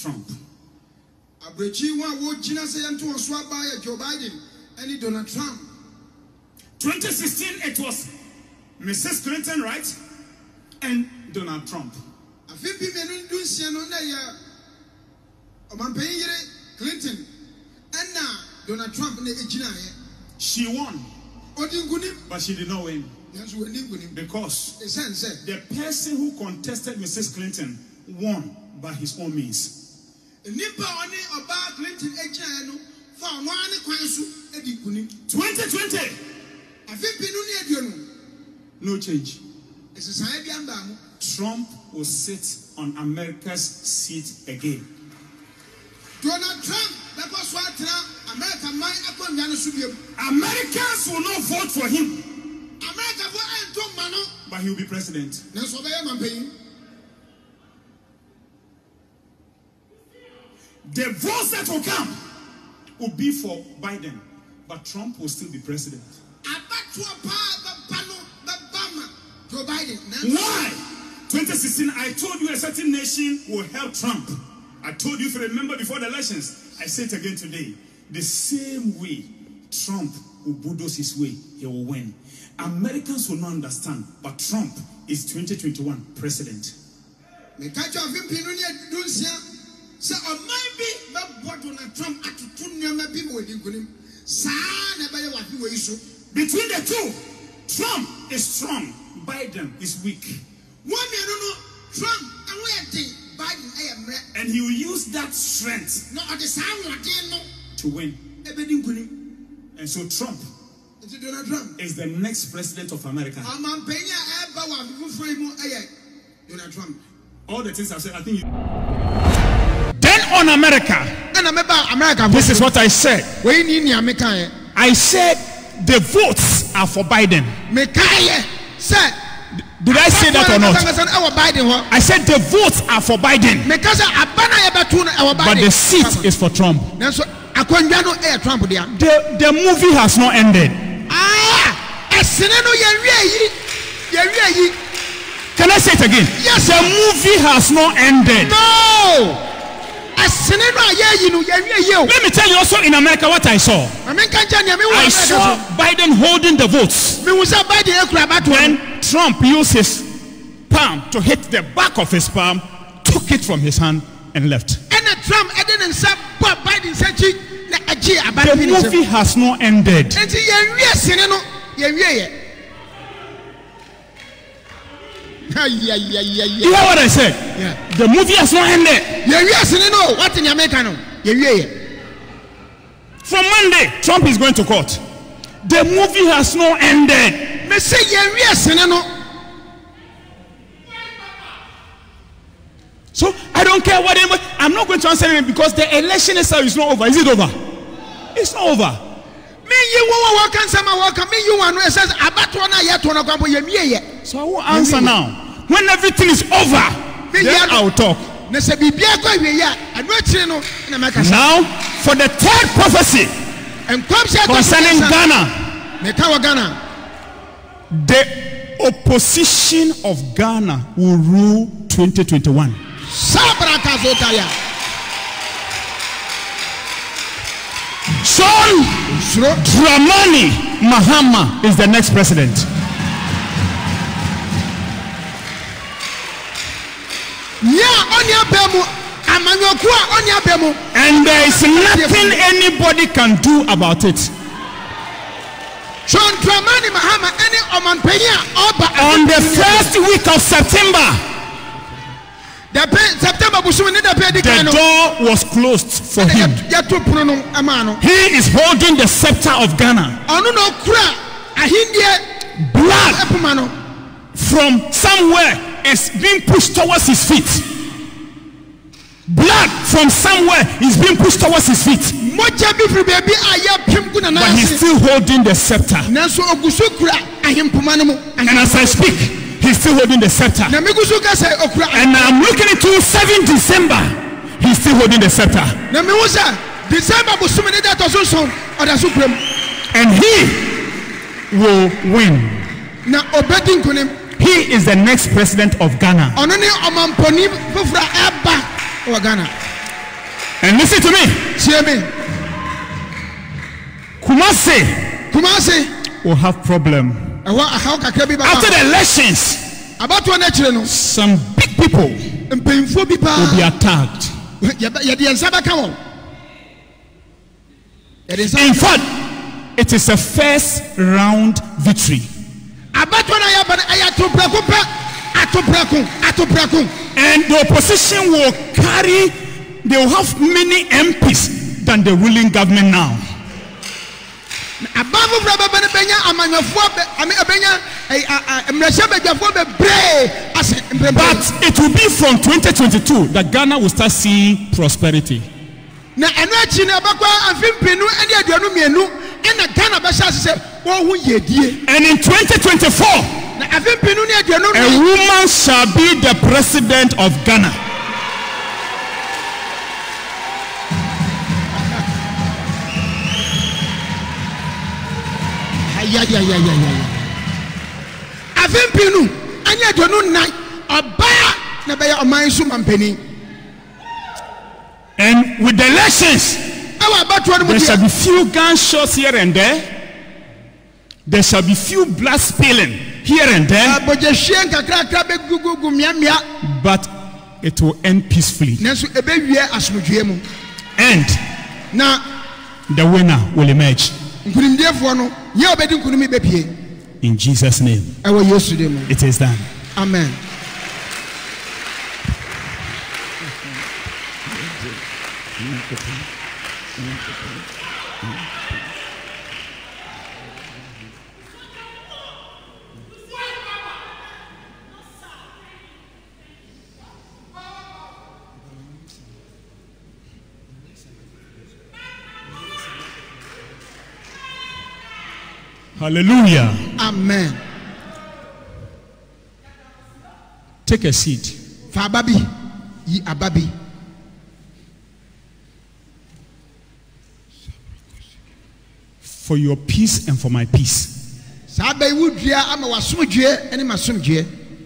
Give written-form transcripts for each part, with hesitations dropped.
Trump. Abrechi wa wo jina se yanto oso aba Joe Biden and Donald Trump. 2016 it was Mrs. Clinton, right? And Donald Trump. Afipi menu dunsia no na ya Omanpeyire Clinton and na Donald Trump na ejina ye. She won. Odinguni, but she did not win. Because the person who contested Mrs. Clinton won by his own means. 2020. No change. Trump will sit on America's seat again. Donald Trump, Americans will not vote for him. But he will be president. The votes that will come will be for Biden, but Trump will still be president. Why? 2016, I told you a certain nation will help Trump. I told you, if you remember before the elections, I say it again today. The same way Trump will bulldoze his way, he will win. Americans will not understand, but Trump is 2021 president. Between the two, Trump is strong, Biden is weak. And he will use that strength to win. And so Trump is the next president of America. All the things I said, I think then on America, this is what I said. I said the votes are for Biden. Did I say that or not? I said the votes are for Biden, but the seat is for Trump. The movie has not ended. Can I say it again? Yes. The movie has not ended. No. Let me tell you also in America what I saw. I saw Biden holding the votes. When Trump used his palm to hit the back of his palm, took it from his hand and left. The movie has not ended. You hear what I said? Yeah. The movie has not ended. From Monday, Trump is going to court. The movie has not ended. So I don't care what anybody. I'm not going to answer him because the election is not over. Is it over? It's not over. So I will answer now. When everything is over, then I will talk. Now, for the third prophecy concerning Ghana, the opposition of Ghana will rule 2021. John Dramani Mahama is the next president. And there is nothing anybody can do about it. On the first week of September, the door was closed for him. He is holding the scepter of Ghana. Blood from somewhere is being pushed towards his feet. Blood from somewhere is being pushed towards his feet. But he's still holding the scepter. And as I speak, he's still holding the scepter. And I'm looking into 7 December. He's still holding the scepter. And he will win. He is the next president of Ghana. And listen to me. tie me. Kumasi will have problem. After the elections, some big people will be attacked. In fact, it is a first round victory. And the opposition will they will have many MPs than the ruling government now. But it will be from 2022 that Ghana will start seeing prosperity. And in 2024, a woman shall be the president of Ghana. And with the elections, there shall be few gunshots here and there. There shall be few blood spilling here and there. But it will end peacefully. And the winner will emerge. In Jesus' name, it is done. Amen. Hallelujah. Amen. Take a seat. Fababi, ye ababi. For your peace and for my peace. Sabe wudria ama wasumdue ene masumdue.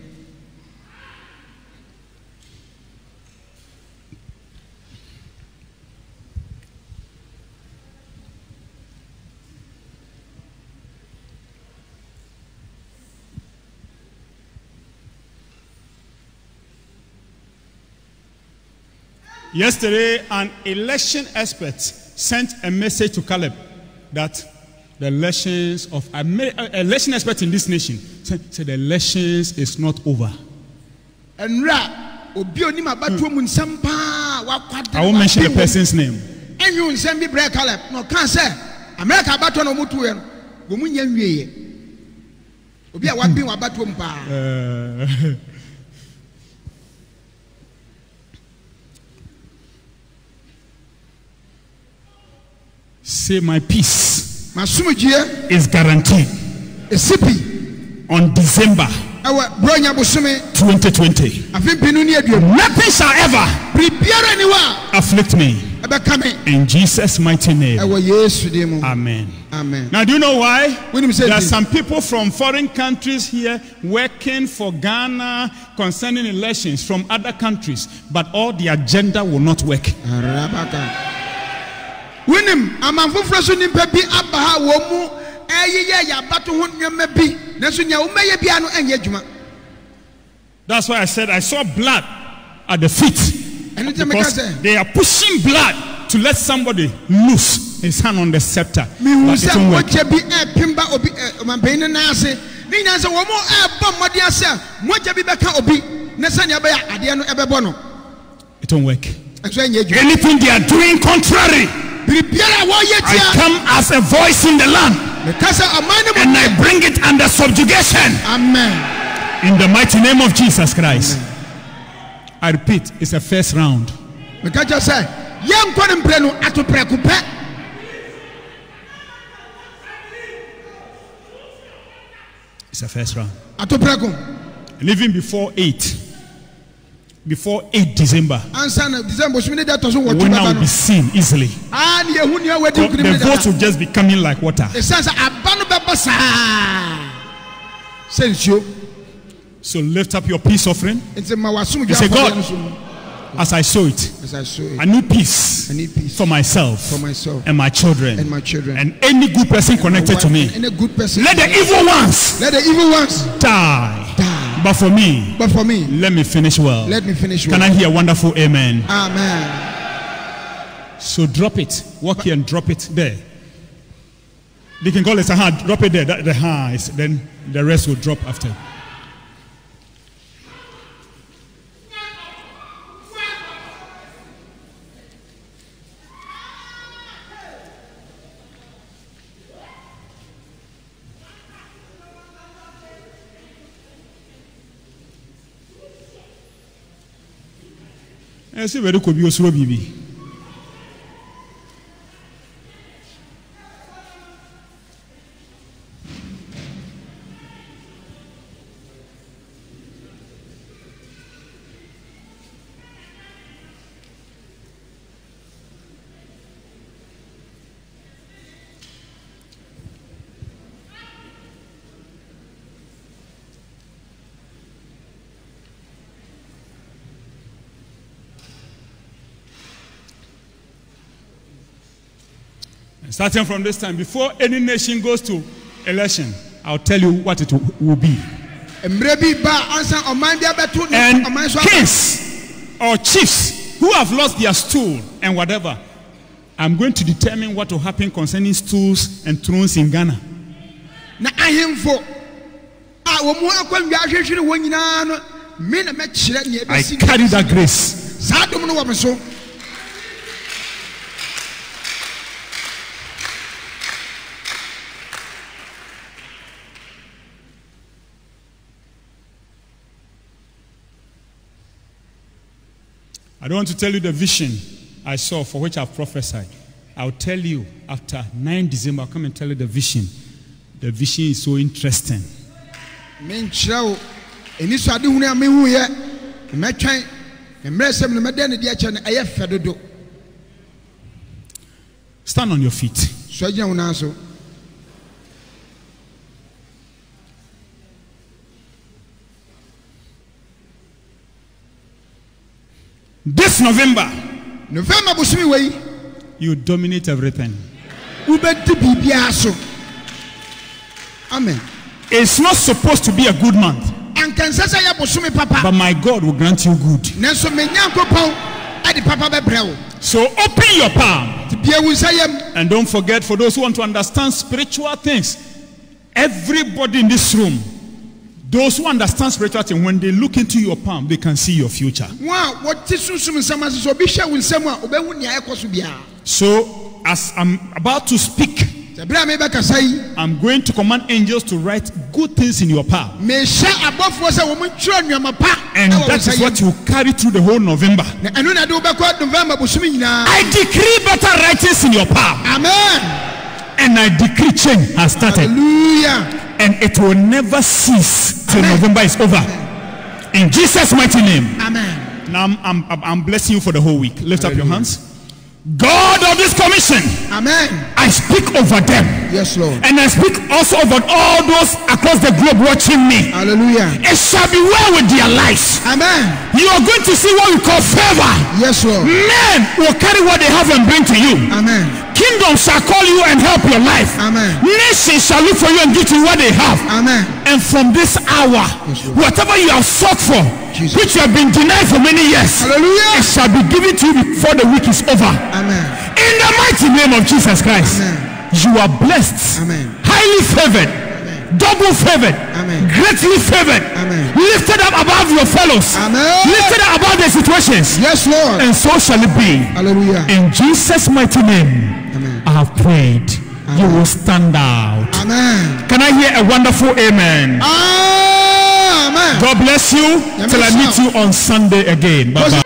Yesterday, an election expert sent a message to Caleb that the elections of election expert in this nation said the elections is not over. I won't mention the person's name. Say my peace is guaranteed on December 2020. Nothing shall ever afflict me. In Jesus' mighty name. Amen. Amen. Now, do you know why? There are some people from foreign countries here working for Ghana concerning elections from other countries, but all the agenda will not work. Winim amanfofro so nimpa bi abaha wo mu eyeye ya bato ho nyama bi naso nya wo meye bia no anya adwuma. That's why I said I saw blood at the feet. Because they are pushing blood to let somebody loose his hand on the scepter. But it won't work. It won't work. Anything they are doing contrary, I come as a voice in the land and I bring it under subjugation. Amen. In the mighty name of Jesus Christ. Amen. I repeat, it's a first round. It's a first round. And even before 8 December, the winner will be seen easily. The votes will just be coming like water. So lift up your peace offering and say, God, as I sow it. As I sow it. I need peace. I need peace for myself. for myself And my children. and my children. And any good person connected to me. And a good person. Let the evil ones die. But for me, let me finish well. Let me finish well. Can I hear a wonderful amen? Amen. So drop it. Walk here and drop it there. They can call it a hand. Drop it there. The hand is, then the rest will drop after. I see where could be also baby. Starting from this time, before any nation goes to election, I'll tell you what it will be. And kings or chiefs who have lost their stool and whatever, I'm going to determine what will happen concerning stools and thrones in Ghana. I carry that grace. I don't want to tell you the vision I saw for which I've prophesied. I'll tell you after 9 December. I'll come and tell you the vision. The vision is so interesting. Stand on your feet. This November, you dominate everything. Amen. It's not supposed to be a good month, but my God will grant you good. So open your palm. And don't forget, for those who want to understand spiritual things, everybody in this room, those who understand spiritual things, when they look into your palm, they can see your future. So, as I'm about to speak, I'm going to command angels to write good things in your palm. And that is what you carry through the whole November. I decree better writings in your palm. Amen. And I decree change has started. Hallelujah. And it will never cease till November is over. In Jesus' mighty name. Amen. Now I'm blessing you for the whole week. Lift up your hands. God of this commission, amen. I speak over them. Yes, Lord. And I speak also over all those across the globe watching me. Hallelujah. It shall be well with their lives. Amen. You are going to see what we call favor. Yes, Lord. Men will carry what they have and bring to you. Amen. Kingdom shall call you and help your life. Amen. Nations shall look for you and give to you what they have. Amen. And from this hour, yes, whatever you have sought for, Jesus, which you have been denied for many years, hallelujah, it shall be given to you before the week is over. Amen. In the mighty name of Jesus Christ, amen, you are blessed, amen, highly favored, amen, double favored, amen, greatly favored, amen, lifted up above your fellows, amen, lifted up above the situations. Yes, Lord. And so shall it be. Hallelujah. In Jesus' mighty name, amen, I have prayed. Amen. You will stand out. Amen. Can I hear a wonderful amen? Amen. God bless you till I meet you on Sunday again. Bye bye.